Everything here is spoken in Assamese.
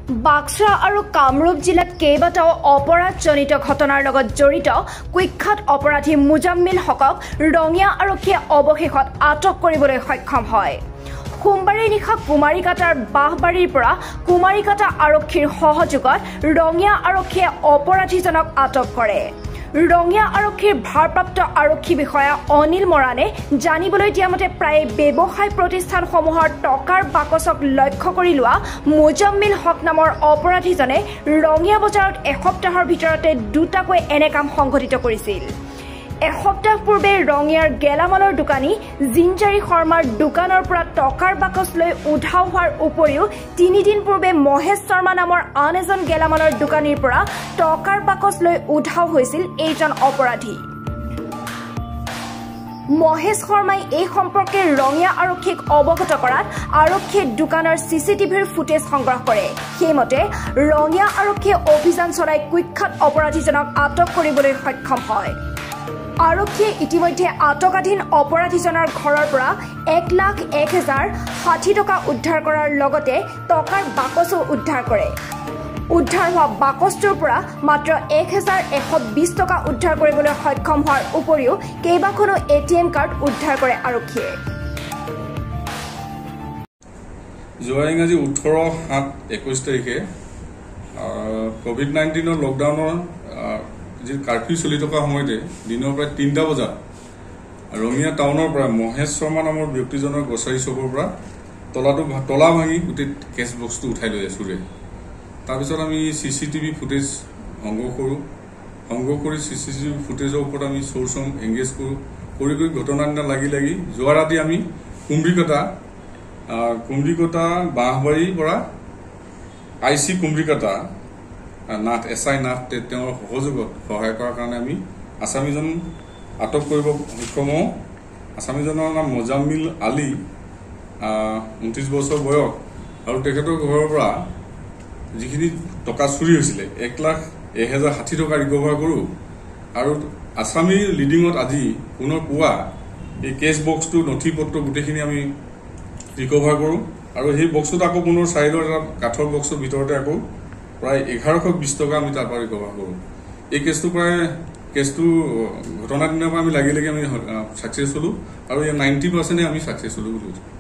বাক্সা আৰু কামৰূপ জিলাত কেইবাটাও অপৰাধজনিত ঘটনাৰ লগত জড়িত কুখ্যাত অপৰাধী মুজাম্মিল হকক ৰঙিয়া আৰক্ষীয়ে অৱশেষত আটক কৰিবলৈ সক্ষম হয়। সোমবাৰে নিশা কুমাৰীকাটাৰ বাহবাৰীৰ পৰা কুমাৰীকাটা আৰক্ষীৰ সহযোগত ৰঙিয়া আৰক্ষীয়ে অপৰাধীজনক আটক কৰে। ৰঙিয়া আৰক্ষীৰ ভাৰপ্ৰাপ্ত আৰক্ষী বিষয়া অনিল মৰাণে জানিবলৈ দিয়া মতে প্ৰায় ব্যৱসায় প্ৰতিষ্ঠানসমূহৰ টকাৰ বাকচক লক্ষ্য কৰি লোৱা মুজাম্মিল হক নামৰ অপৰাধীজনে ৰঙিয়া বজাৰত এসপ্তাহৰ ভিতৰতে দুটাকৈ এনে কাম সংঘটিত কৰিছিল। এসপ্তাহ পূৰ্বে ৰঙিয়াৰ গেলামালৰ দোকানী জিঞ্জাৰী শৰ্মাৰ দোকানৰ পৰা টকাৰ বাকচ লৈ উধাও হোৱাৰ উপৰিও ৩ দিন পূৰ্বে মহেশ শৰ্মা নামৰ আন এজন গেলামালৰ দোকানীৰ পৰা টকাৰ বাকচ লৈ উধাও হৈছিল এইজন অপৰাধী। মহেশ শৰ্মাই এই সম্পৰ্কে ৰঙিয়া আৰক্ষীক অৱগত কৰাত আৰক্ষীয়ে দোকানৰ চিচিটিভিৰ ফুটেজ সংগ্ৰহ কৰে। সেইমতে ৰঙিয়া আৰক্ষীয়ে অভিযান চলাই কুখ্যাত অপৰাধীজনক আটক কৰিবলৈ সক্ষম হয়। আৰক্ষীয়ে ইতিমধ্যে আটকাধীন অপৰাধীজনৰ ঘৰৰ পৰা ১,০১,০৬০ টকা উদ্ধাৰ কৰাৰ লগতে টকাৰ বাকচো উদ্ধাৰ কৰে। উদ্ধাৰ হোৱা বাকচটোৰ পৰা মাত্ৰ ১,১২০ টকা উদ্ধাৰ কৰিবলৈ সক্ষম হোৱাৰ উপৰিও কেইবাখনো ATM কাৰ্ড উদ্ধাৰ কৰে আৰক্ষীয়ে। যোৱা ইংৰাজী ১৮/৭/২১ তাৰিখে COVID-19 লকডাউনৰ যি কাৰ্ফিউ চলি থকা সময়তে দিনৰ প্ৰায় ৩টা বজাত ৰঙিয়া টাউনৰ পৰা মহেশ শৰ্মা নামৰ ব্যক্তিজনৰ গ্ৰছাৰী শ্বপৰ পৰা তলা ভাঙি গোটেই কেছ বক্সটো উঠাই লৈ চুৰে। তাৰপিছত আমি CCTV ফুটেজ সংগ্ৰহ কৰি CCTV ফুটেজৰ ওপৰত আমি চ'ৰ্চ এংগেজ কৰি ঘটনাৰ দিনা লাগি যোৱা ৰাতি আমি কুমৰিকটা বাঁহবাৰীৰ পৰা IC কুমৰিকটা নাথ SI নাথ তেওঁৰ সহযোগত সহায় কৰাৰ কাৰণে আমি আসামীজন আটক কৰিব সক্ষম হওঁ। আসামীজনৰ নাম মুজাম্মিল আলী, 29 বছৰ বয়স, আৰু তেখেতৰ ঘৰৰ পৰা যিখিনি টকা চুৰি হৈছিলে ১,০১,০৬০ টকা ৰিকভাৰ কৰোঁ আৰু আসামীৰ লিডিঙত আজি পুনৰ পুৱা এই কেছ বক্সটো নথি পত্ৰ গোটেইখিনি আমি ৰিকভাৰ কৰোঁ আৰু সেই বক্সটোত আকৌ পুনৰ চাইডৰ এটা কাঠৰ বক্সৰ ভিতৰতে আকৌ প্ৰায় ১,১২০ টকা আমি তাৰ পৰা ৰিকভাৰ কৰোঁ। এই কেছটো ঘটনাৰ দিনাৰ পৰা আমি লাগি আমি ছাকচেছ হ'লোঁ আৰু ইয়াৰ 90% আমি ছাকচেছ হ'লোঁ বুলি কৈছোঁ।